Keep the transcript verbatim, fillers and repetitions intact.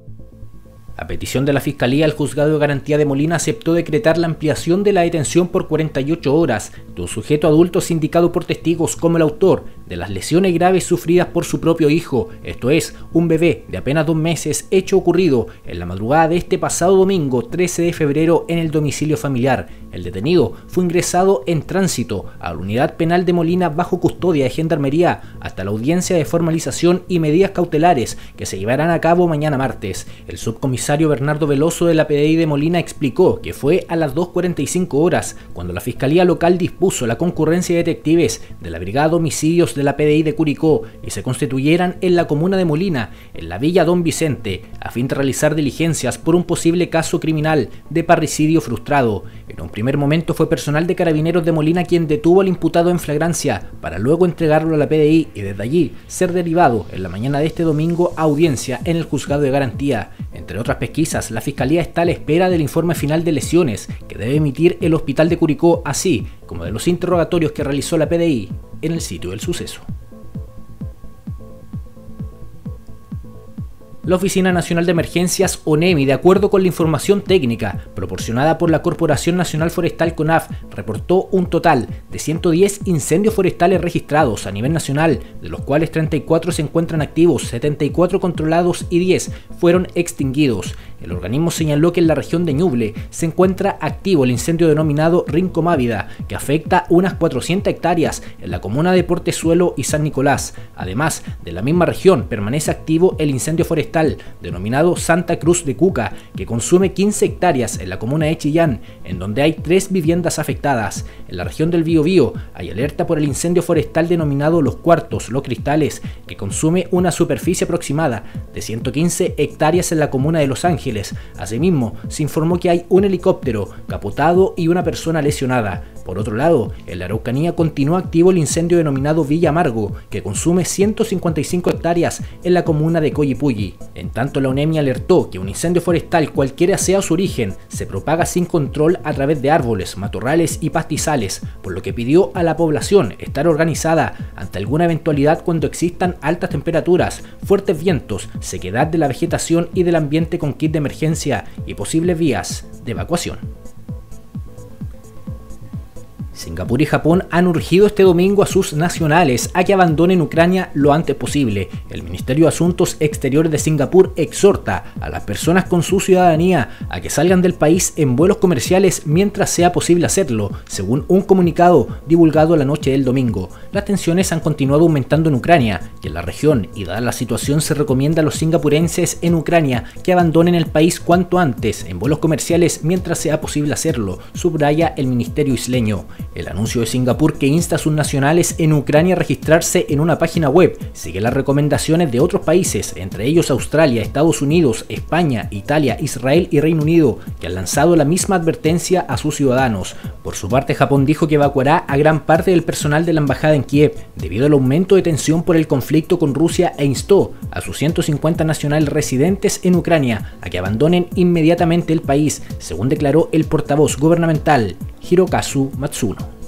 A petición de la Fiscalía, el Juzgado de Garantía de Molina aceptó decretar la ampliación de la detención por cuarenta y ocho horas de un sujeto adulto sindicado por testigos como el autor de las lesiones graves sufridas por su propio hijo, esto es, un bebé de apenas dos meses, hecho ocurrido en la madrugada de este pasado domingo trece de febrero en el domicilio familiar. El detenido fue ingresado en tránsito a la unidad penal de Molina bajo custodia de Gendarmería hasta la audiencia de formalización y medidas cautelares que se llevarán a cabo mañana martes. El subcomisario Bernardo Veloso de la P D I de Molina explicó que fue a las dos cuarenta y cinco horas cuando la Fiscalía Local dispuso la concurrencia de detectives de la Brigada de Homicidios de la P D I de Curicó y se constituyeran en la comuna de Molina, en la Villa Don Vicente, a fin de realizar diligencias por un posible caso criminal de parricidio frustrado. En un primer momento fue personal de Carabineros de Molina quien detuvo al imputado en flagrancia para luego entregarlo a la P D I y desde allí ser derivado en la mañana de este domingo a audiencia en el Juzgado de Garantía. Entre otras pesquisas, la Fiscalía está a la espera del informe final de lesiones que debe emitir el Hospital de Curicó, así como de los interrogatorios que realizó la P D I en el sitio del suceso. La Oficina Nacional de Emergencias ONEMI, de acuerdo con la información técnica proporcionada por la Corporación Nacional Forestal CONAF, reportó un total de ciento diez incendios forestales registrados a nivel nacional, de los cuales treinta y cuatro se encuentran activos, setenta y cuatro controlados y diez fueron extinguidos. El organismo señaló que en la región de Ñuble se encuentra activo el incendio denominado Rinco Mávida, que afecta unas cuatrocientas hectáreas en la comuna de Portezuelo y San Nicolás. Además, de la misma región permanece activo el incendio forestal denominado Santa Cruz de Cuca, que consume quince hectáreas en la comuna de Chillán, en donde hay tres viviendas afectadas. En la región del Biobío hay alerta por el incendio forestal denominado Los Cuartos, Los Cristales, que consume una superficie aproximada de ciento quince hectáreas en la comuna de Los Ángeles. Asimismo, se informó que hay un helicóptero capotado y una persona lesionada. Por otro lado, en la Araucanía continúa activo el incendio denominado Villa Amargo, que consume ciento cincuenta y cinco hectáreas en la comuna de Coyipulli. En tanto, la ONEMI alertó que un incendio forestal, cualquiera sea su origen, se propaga sin control a través de árboles, matorrales y pastizales, por lo que pidió a la población estar organizada ante alguna eventualidad cuando existan altas temperaturas, fuertes vientos, sequedad de la vegetación y del ambiente con kit de emergencia y posibles vías de evacuación. Singapur y Japón han urgido este domingo a sus nacionales a que abandonen Ucrania lo antes posible. El Ministerio de Asuntos Exteriores de Singapur exhorta a las personas con su ciudadanía a que salgan del país en vuelos comerciales mientras sea posible hacerlo, según un comunicado divulgado la noche del domingo. Las tensiones han continuado aumentando en Ucrania, y en la región, y dada la situación se recomienda a los singapurenses en Ucrania que abandonen el país cuanto antes en vuelos comerciales mientras sea posible hacerlo, subraya el Ministerio isleño. El anuncio de Singapur que insta a sus nacionales en Ucrania a registrarse en una página web sigue las recomendaciones de otros países, entre ellos Australia, Estados Unidos, España, Italia, Israel y Reino Unido, que han lanzado la misma advertencia a sus ciudadanos. Por su parte, Japón dijo que evacuará a gran parte del personal de la embajada en Kiev debido al aumento de tensión por el conflicto con Rusia e instó a sus ciento cincuenta nacionales residentes en Ucrania a que abandonen inmediatamente el país, según declaró el portavoz gubernamental Hirokazu Matsuno.